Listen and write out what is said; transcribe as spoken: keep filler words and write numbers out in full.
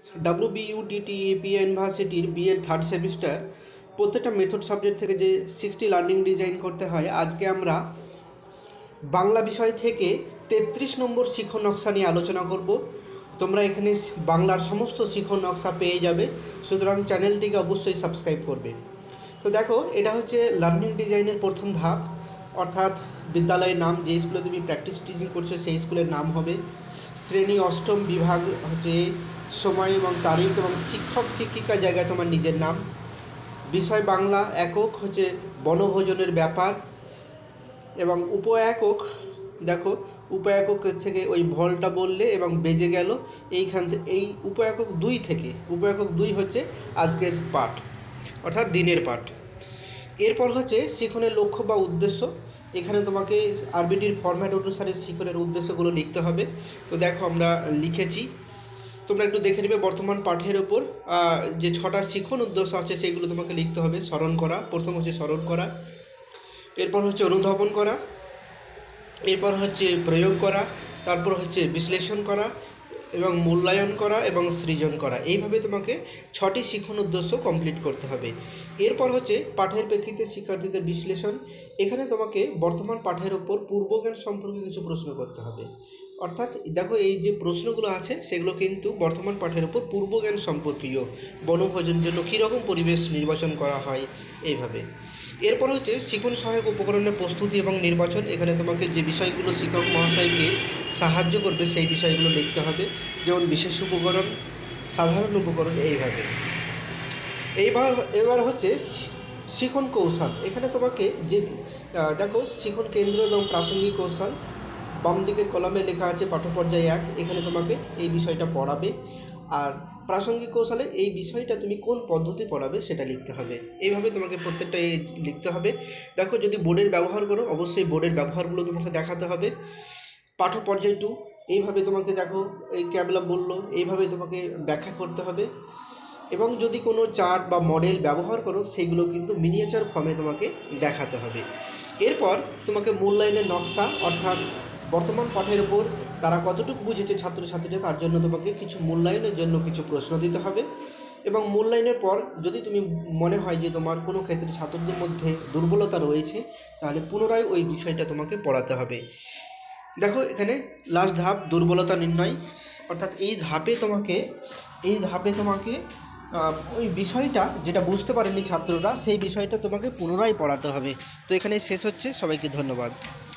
ডাব্লিউবিইউডিটি EPA ইউনিভার্সিটির বিএর third semester প্রত্যেকটা মেথড সাবজেক্ট থেকে যে সিক্সটি লার্নিং ডিজাইন করতে হয়, আজকে আমরা বাংলা বিষয় থেকে তেত্রিশ নম্বর শিখন নকশা নিয়ে আলোচনা করব। তোমরা এখানে বাংলার সমস্ত শিখন নকশা পেয়ে যাবে, সুতরাং চ্যানেলটিকে অবশ্যই সাবস্ক্রাইব করবে। তো দেখো, এটা হচ্ছে লার্নিং ডিজাইনের প্রথম ধাপ, অর্থাৎ বিদ্যালয়ের নাম, যে স্কুলে তুমি প্র্যাকটিস টিচিং করছো সেই স্কুলের নাম হবে। শ্রেণী অষ্টম, বিভাগ হচ্ছে সময় এবং তারিখ, এবং শিক্ষক শিক্ষিকা জায়গায় তোমার নিজের নাম। বিষয় বাংলা, একক হচ্ছে বনভোজনের ব্যাপার, এবং উপ একক দেখো উপ একক থেকে ওই ভলটা বললে এবং বেজে গেল এইখান থেকে, এই উপ একক দুই থেকে উপ একক দুই হচ্ছে আজকের পাঠ, অর্থাৎ দিনের পাঠ। এরপর হচ্ছে শিখনের লক্ষ্য বা উদ্দেশ্য। এখানে তোমাকে আরবিটির ফরম্যাট অনুসারে শিখনের উদ্দেশ্যগুলো লিখতে হবে। তো দেখো আমরা লিখেছি, তোমরা একটু দেখে নেবে। বর্তমান পাঠের ওপর যে ছটা শিখন উদ্দেশ্য আছে সেগুলো তোমাকে লিখতে হবে। স্মরণ করা, প্রথম হচ্ছে স্মরণ করা, এরপর হচ্ছে অনুধাবন করা, এরপর হচ্ছে প্রয়োগ করা, তারপর হচ্ছে বিশ্লেষণ করা এবং মূল্যায়ন করা এবং সৃজন করা। এইভাবে তোমাকে ছটি শিখন উদ্দেশ্য কমপ্লিট করতে হবে। এরপর হচ্ছে পাঠের প্রেক্ষিতে শিক্ষার্থীদের বিশ্লেষণ। এখানে তোমাকে বর্তমান পাঠের ওপর পূর্বজ্ঞান সম্পর্কে কিছু প্রশ্ন করতে হবে। অর্থাৎ দেখো, এই যে প্রশ্নগুলো আছে সেগুলো কিন্তু বর্তমান পাঠের ওপর পূর্বজ্ঞান সম্পর্কীয়। বনভোজনের জন্য কীরকম পরিবেশ নির্বাচন করা হয়, এইভাবে। এরপর হচ্ছে শিখন সহায়ক উপকরণের প্রস্তুতি এবং নির্বাচন। এখানে তোমাকে যে বিষয়গুলো শিক্ষক মহাশয়কে সাহায্য করবে সেই বিষয়গুলো লিখতে হবে, যেমন বিশেষ উপকরণ, সাধারণ উপকরণ, এইভাবে। এইবার এবার হচ্ছে শিখন কৌশল। এখানে তোমাকে যে দেখো, শিখন কেন্দ্র এবং প্রাসঙ্গিক কৌশল, বাম দিকের কলামে লেখা আছে পাঠ্য পর্যায় এক। এখানে তোমাকে এই বিষয়টা পড়াবে। আর প্রাসঙ্গিক কৌশলে এই বিষয়টা তুমি কোন পদ্ধতি পড়াবে সেটা লিখতে হবে। এইভাবে তোমাকে প্রত্যেকটা লিখতে হবে। দেখো, যদি বোর্ডের ব্যবহার করো অবশ্যই বোর্ডের ব্যবহারগুলো তোমাকে দেখাতে হবে। পাঠ্য পর্যায় টু, এইভাবে তোমাকে দেখো, এই ক্যাবলা বললো, এইভাবে তোমাকে ব্যাখ্যা করতে হবে। এবং যদি কোনো চার্ট বা মডেল ব্যবহার করো সেগুলো কিন্তু মিনিয়েচার ফর্মে তোমাকে দেখাতে হবে। এরপর তোমাকে মূল্যায়নের নকশা, অর্থাৎ বর্তমান পাঠের ওপর তারা কতটুকু বুঝেছে ছাত্রছাত্রীরা, তার জন্য তোমাকে কিছু মূল্যায়নের জন্য কিছু প্রশ্ন দিতে হবে। এবং মূল্যায়নের পর যদি তুমি মনে হয় যে তোমার কোনো ক্ষেত্রে ছাত্রদের মধ্যে দুর্বলতা রয়েছে, তাহলে পুনরায় ওই বিষয়টা তোমাকে পড়াতে হবে। দেখো, এখানে লাস্ট ধাপ দুর্বলতা নির্ণয়, অর্থাৎ এই ধাপে তোমাকে এই ধাপে তোমাকে ওই বিষয়টা যেটা বুঝতে পারেনি ছাত্ররা সেই বিষয়টা তোমাকে পুনরায় পড়াতে হবে। তো এখানে শেষ হচ্ছে। সবাইকে ধন্যবাদ।